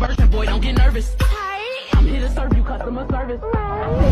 version, boy, don't get nervous. I'm here to serve you customer service.